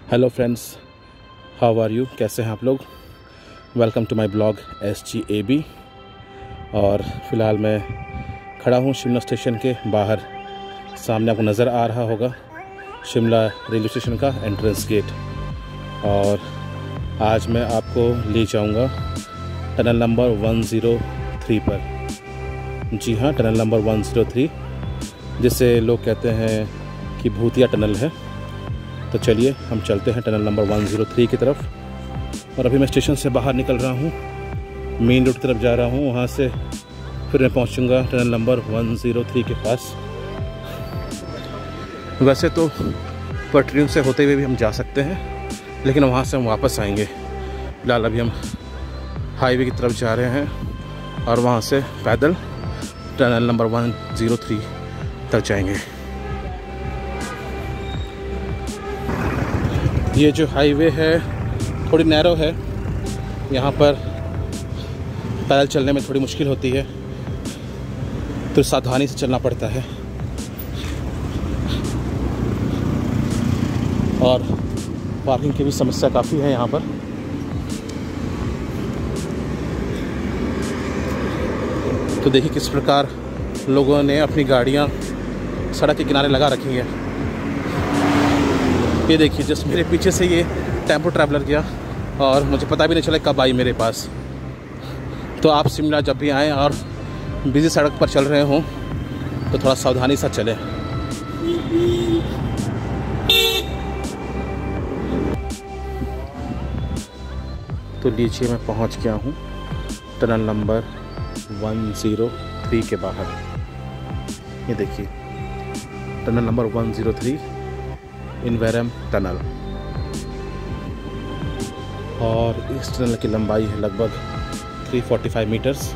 Hello friends, how are you? कैसे हैं आप लोग? Welcome to my blog SGAB। और फ़िलहाल मैं खड़ा हूँ शिमला स्टेशन के बाहर। सामने आपको नज़र आ रहा होगा शिमला रेलवे स्टेशन का एंट्रेंस गेट। और आज मैं आपको ले जाऊँगा टनल नंबर 103 पर। जी हाँ, टनल नंबर 103, जिसे लोग कहते हैं कि भूतिया टनल है। तो चलिए हम चलते हैं टनल नंबर 103 की तरफ। और अभी मैं स्टेशन से बाहर निकल रहा हूँ, मेन रोड की तरफ जा रहा हूँ। वहाँ से फिर मैं पहुँचूँगा टनल नंबर 103 के पास। वैसे तो पटरियों से होते हुए भी हम जा सकते हैं, लेकिन वहाँ से हम वापस आएंगे। फिलहाल अभी हम हाईवे की तरफ जा रहे हैं और वहाँ से पैदल टनल नंबर 103 तक जाएंगे। ये जो हाईवे है थोड़ी नैरो है, यहाँ पर पैदल चलने में थोड़ी मुश्किल होती है, तो सावधानी से चलना पड़ता है। और पार्किंग की भी समस्या काफ़ी है यहाँ पर। तो देखिए किस प्रकार लोगों ने अपनी गाड़ियाँ सड़क के किनारे लगा रखी हैं। ये देखिए, जस्ट मेरे पीछे से ये टेम्पो ट्रैवलर गया और मुझे पता भी नहीं चला कब आई मेरे पास। तो आप शिमला जब भी आएँ और बिज़ी सड़क पर चल रहे हों तो थोड़ा सावधानी से चलें। तो लीजिए, मैं पहुंच गया हूं टनल नंबर 103 के बाहर। ये देखिए टनल नंबर 103, इनवेरम टनल। और इस टनल की लंबाई है लगभग 345 मीटर्स।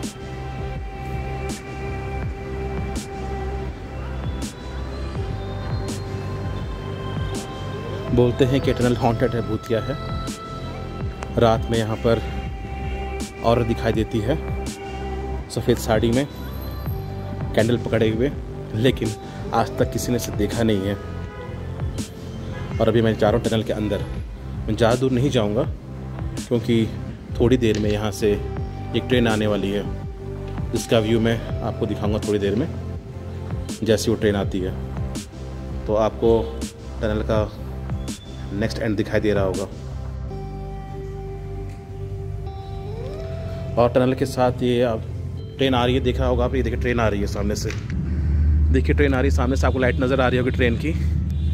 बोलते हैं कि टनल हॉन्टेड है, भूतिया है। रात में यहाँ पर औरत दिखाई देती है सफ़ेद साड़ी में, कैंडल पकड़े हुए, लेकिन आज तक किसी ने इसे देखा नहीं है। और अभी मैं जा रहा हूँ टनल के अंदर। मैं ज़्यादा दूर नहीं जाऊँगा क्योंकि थोड़ी देर में यहाँ से एक ट्रेन आने वाली है, जिसका व्यू मैं आपको दिखाऊंगा थोड़ी देर में जैसी वो ट्रेन आती है। तो आपको टनल का नेक्स्ट एंड दिखाई दे रहा होगा। और टनल के साथ ये अब ट्रेन आ रही है, देख रहा होगा आप। ये देखिए ट्रेन आ रही है सामने से। देखिए ट्रेन आ रही है सामने से, आपको लाइट नज़र आ रही होगी ट्रेन की।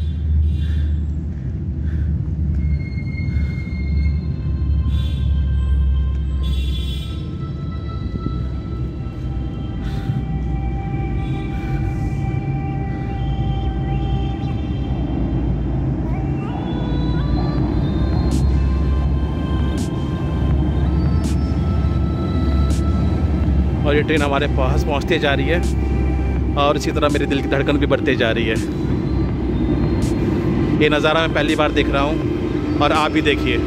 और ये ट्रेन हमारे पास पहुंचते जा रही है और इसी तरह मेरे दिल की धड़कन भी बढ़ते जा रही है। ये नज़ारा मैं पहली बार देख रहा हूं और आप भी देखिए।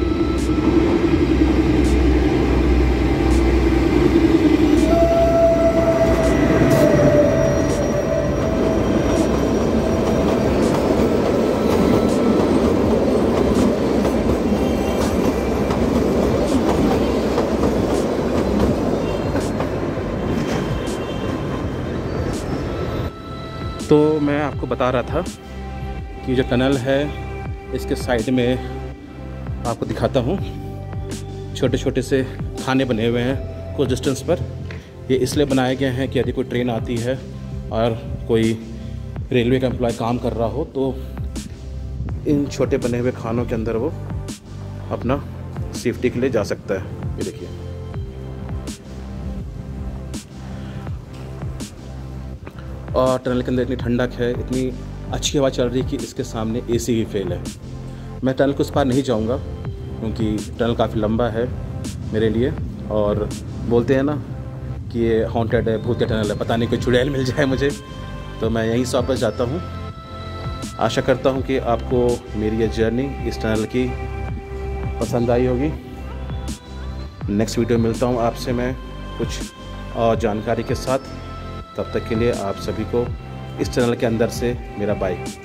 तो मैं आपको बता रहा था कि जो टनल है इसके साइड में आपको दिखाता हूँ, छोटे छोटे से खाने बने हुए हैं कुछ डिस्टेंस पर। ये इसलिए बनाए गए हैं कि यदि कोई ट्रेन आती है और कोई रेलवे का एम्प्लॉय काम कर रहा हो तो इन छोटे बने हुए खानों के अंदर वो अपना सेफ्टी के लिए जा सकता है। ये देखिए, और टनल के अंदर इतनी ठंडक है, इतनी अच्छी हवा चल रही है कि इसके सामने AC भी फेल है। मैं टनल को उस पार नहीं जाऊंगा क्योंकि टनल काफ़ी लंबा है मेरे लिए। और बोलते हैं ना कि ये हॉन्टेड है, भूतिया टनल है, पता नहीं कोई चुड़ैल मिल जाए मुझे। तो मैं यहीं से वापस जाता हूँ। आशा करता हूँ कि आपको मेरी ये जर्नी इस टनल की पसंद आई होगी। नेक्स्ट वीडियो मिलता हूँ आपसे मैं कुछ और जानकारी के साथ। तब तक के लिए आप सभी को इस चैनल के अंदर से मेरा बाय।